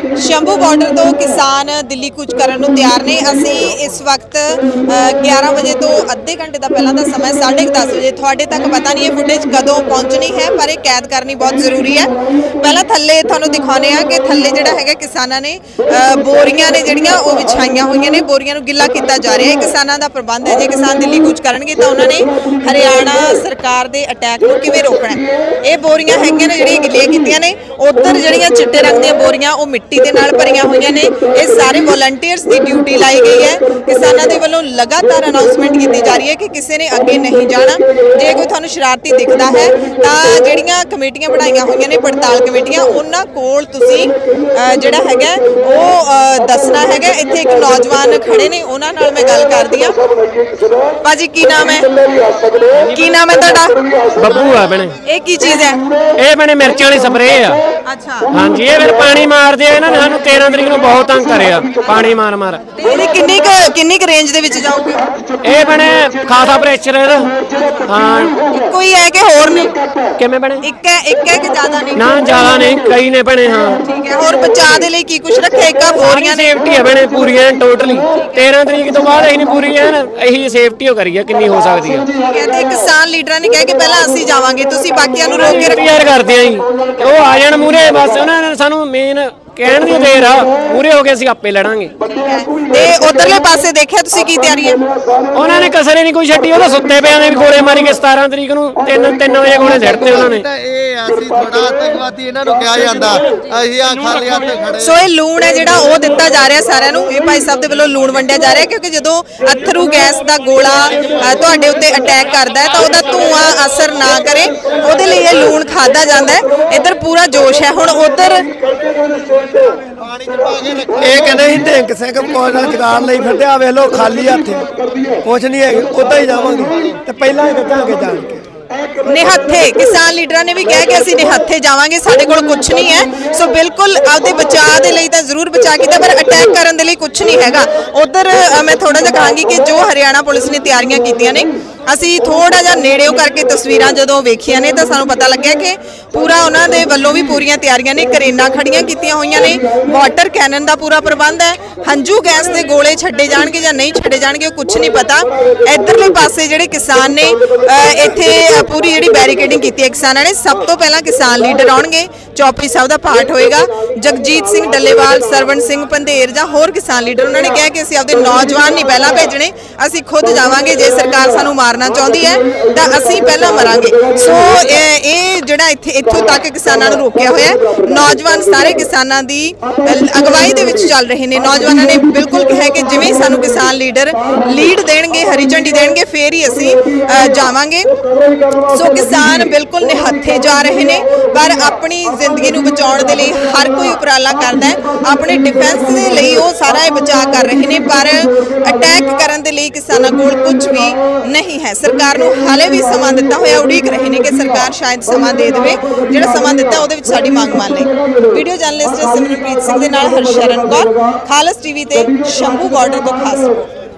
Shambhu border तो किसान दिल्ली कूच करन नूं तैयार ने। असी इस वक्त 11 बजे तो अद्धे घंटे का पहला का समय 10:30 बजे थोड़े तक पता नहीं है फुटेज कदों पहुँचनी है, पर यह कैद करनी बहुत जरूरी है। पहला थले तुहानूं दिखाने कि थले जिहड़ा हैगा किसानां ने बोरियां ने जिहड़ियां ओह विछाईयां होईयां ने, बोरियां नूं गिला किया जा रहा है। किसानां दा प्रबंध है, जे किसान दिल्ली कूच करनगे तां उन्हां ने हरियाणा सरकार दे अटैक नूं किवें रोकना है। ये बोरियां हैगियां ने जिहड़ियां गिलियां कीतियां ने, उधर जिहड़ियां चिट्टे रंग दीयां बोरियां ओह मिट्टी दे नाल भरियां होईयां ने। ये सारे वॉलंटियर्स की ड्यूटी लाई गई है। किसानों के वालों लगातार अनाउंसमेंट की जा रही है कि किसी ने अगे नहीं जाना। जे कोई तुहानूं शरारती दिखता है तो जिहड़ियां कमेटियां बनाईयां होईयां ने पड़ताल कमेटियां, उन्हां कोल तुसीं जिहड़ा हैगा ओह दसना हैगा। इत्थे एक नौजवान खड़े ने, उन्हां नाल मैं गल करदी हां। भाजी की नाम है? की नाम है तुहाडा? बब्बू है बने। ये की चीज़ है? ये बने मिर्चां वाली स्प्रे आ। अच्छा हाँ जी, ये फिर पानी मारदे आ। इन्हां ने 13 तरीक ਨੂੰ बहुत तंग करिया पानी मार मार। ये किन्नी क रेंज दे विच जाओगे? ये बने खासा प्रेशर है। हाँ कोई है कि होर ने? किवें बने? एक है कि ज्यादा नहीं? ना ज्यादा नहीं, कई ने बने। हाँ ठीक है। और बचाव के लिए की कुछ रखे? एक बोरियां ने सेफ्टी है बने पूरी टोटली। 13 तरीक तो बाद असीं पूरी यही सेफ्टी हो करी है किन्नी हो सकती है। ठीक है। ते किसान लीडरां ने कहा कि पहला असीं जावांगे, तुसीं बाकियां नूं रोक के रखो। तैयार करते हैं जी, वो आ जाण मूरे। बस उन्होंने सानू मेन कहण दी देर आ, मूरे हो गए असीं आपे लड़ांगे। ते उधरले पासे देखिया तुसीं की तैयारी है? उन्होंने कसर ही नहीं कोई छड्डी। वो सुत्ते पे ने भी गोले मारी के 17 तरीक ਨੂੰ 3 ਵਜੇ गोले छड्डते उन्होंने। सो ये लूण है जिहड़ा ओह दित्ता जा रहा सारिਆਂ ਨੂੰ। ਇਹ ਭਾਈ ਸਾਹਿਬ ਦੇ ਵੱਲੋਂ लूण ਵੰਡਿਆ जा रहा क्योंकि ਜਦੋਂ अथरू गैस ਦਾ ਗੋਲਾ ਤੁਹਾਡੇ ਉੱਤੇ ਅਟੈਕ ਕਰਦਾ ਹੈ ਤਾਂ ਉਹਦਾ ਧੂਆਂ ਅਸਰ ਨਾ ਕਰੇ, ਉਹਦੇ ਲਈ ਇਹ ਲੂਣ ਖਾਦਾ ਜਾਂਦਾ ਹੈ। ਇੱਧਰ ਪੂਰਾ ਜੋਸ਼ ਹੈ। ਹੁਣ ਉਧਰ ਇਹ ਕਹਿੰਦੇ ਸੀ ਢਿੰਕ ਸਿੰਘ ਕੋਲ ਜਗਾੜ ਲਈ ਫਿਰਦੇ ਆ, ਵੇਖ ਲੋ ਖਾਲੀ ਹੱਥ ਕੁਛ ਨਹੀਂ ਹੈਗੇ, ਉਦਾਂ ਹੀ ਜਾਵਾਂਗੇ ਤੇ ਪਹਿਲਾਂ ਹੀ ਦੱਸਾਂਗੇ ਜਾਣ ਕੇ। निहत्थे किसान लीडर ने भी कहा कि असीं निहत्थे जावांगे, साडे कोल कुछ नहीं है। सो बिल्कुल आपदे बचाव दे लई तां जरूर बचा कीता, पर अटैक करन दे लई कुछ नहीं हैगा। उधर मैं थोड़ा जिहा कहांगी कि जो हरियाणा पुलिस ने तैयारियां कीतियां ने, असीं थोड़ा जिहा नेड़ेओ करके तस्वीरां जदों वेखियां ने तां सानूं पता लग्गिया कि पूरा उन्हां दे वल्लों भी पूरीआं तैयारियां ने। करेनां खड़ियां कीतियां होईयां ने, वाटर कैनन दा पूरा प्रबंध है। हंझू गैस दे गोले छड्डे जाणगे जां नहीं छड्डे जाणगे कुछ नहीं पता। इधरले पासे जिहड़े किसान ने इत्थे पूरी जिहड़ी बैरीकेडिंग कीती है किसानां ने। सब तो पहला किसान लीडर आउणगे, चौपड़ी साहब का पाठ होएगा। जगजीत सिंह डल्लेवाल, सरवण सिंह पंधेर जां होर किसान लीडर उन्होंने कहा कि असीं आपदे नौजवान नहीं पहला भेजने, असीं खुद जावांगे। जे सरकार सानूं मारना चाहुंदी है तां असीं पहला मरांगे। सो ये जिहड़ा इत्थों तक किसानां नूं रोकिया होया है। नौजवान सारे किसानां दी अगवाई दे विच चल रहे ने। नौजवानों ने बिल्कुल कहा कि जिवें सानूं किसान लीडर लीड देणगे, हरी झंडी देणगे, फिर ही असीं जावांगे। सो किसान बिल्कुल निहत्थे जा रहे हैं, पर अपनी जिंदगी नूं बचाउण दे लई हर कोई उपराला करदा है। अपने डिफेंस दे लई वो सारा बचाव कर रहे हैं, पर अटैक करन दे लई किसानां कोल कुछ भी नहीं है। सरकार नूं हाले भी समा दिता होया उड़ीक रहे हैं कि सरकार शायद समा दे देवे। जिहड़ा समा दिता उहदे विच साडी मंग मान लई। वीडियो जर्नलिस्ट सिमरनप्रीत सिंह दे नाल हरशरण कौर, खालस टीवी ते शंभू बॉर्डर तो खास।